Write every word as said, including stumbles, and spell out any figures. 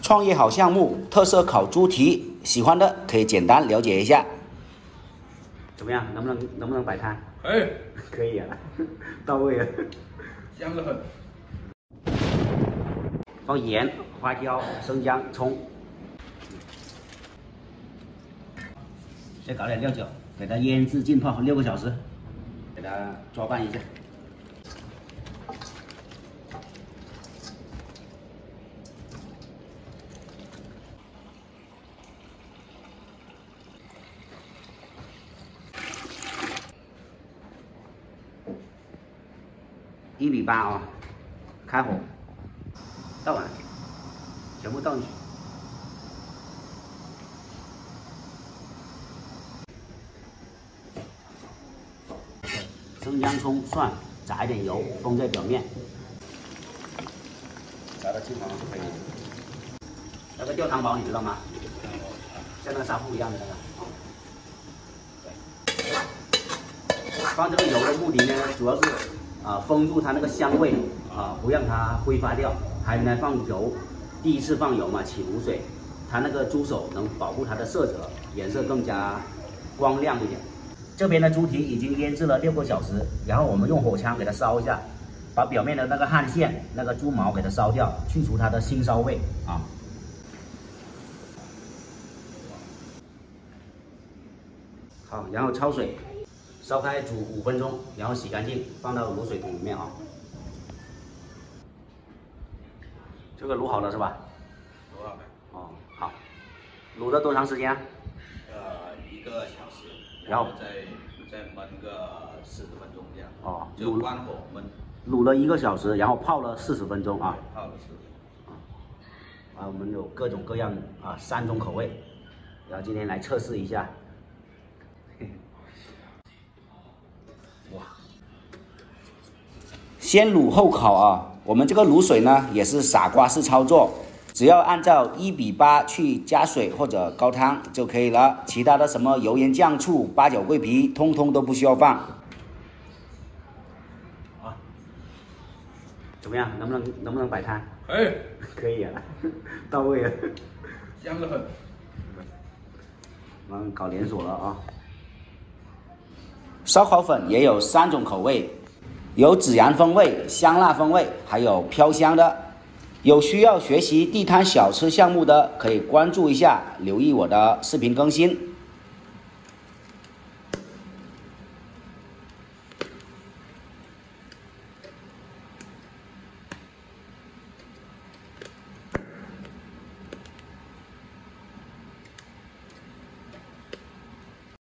创业好项目，特色烤猪蹄，喜欢的可以简单了解一下。怎么样？能不能能不能摆摊？ 哎， 可以啊，到位了， 香得很。 放盐、花椒、生姜、葱，再搞点料酒，给它腌制浸泡六个小时，给它抓拌一下。一比八啊，开火，倒完，全部倒进去。生姜、葱、蒜，炸一点油，封在表面，炸到金黄就可以了。那个吊汤包你知道吗？像那个纱布一样的那个。放这个油的目的呢，主要是啊、呃、封住它那个香味啊、呃，不让它挥发掉。还能放油，第一次放油嘛，起卤水，它那个猪手能保护它的色泽，颜色更加光亮一点。这边的猪蹄已经腌制了六个小时，然后我们用火枪给它烧一下，把表面的那个汗腺、那个猪毛给它烧掉，去除它的腥臊味啊。好，然后焯水，烧开煮五分钟，然后洗干净，放到卤水桶里面啊。这个卤好了是吧？ 卤好了。 哦，好。卤了多长时间啊？ 呃，一个小时。 然后再再焖个四十分钟这样。 哦， 就关火焖。 卤了一个小时，然后泡了四十分钟啊。 泡了四十分钟。 啊，我们有各种各样啊三种口味，然后今天来测试一下。哇！先卤后烤啊。我们这个卤水呢也是傻瓜式操作，只要按照一比八去加水或者高汤就可以了，其他的什么油盐酱醋八角桂皮通通都不需要放。啊，怎么样？能不能能不能摆摊？ 哎， 可以啊，到位了， 香得很。 我们搞连锁了啊！烧烤粉也有三种口味。有孜然风味、香辣风味，还有飘香的。有需要学习地摊小吃项目的，可以关注一下，留意我的视频更新。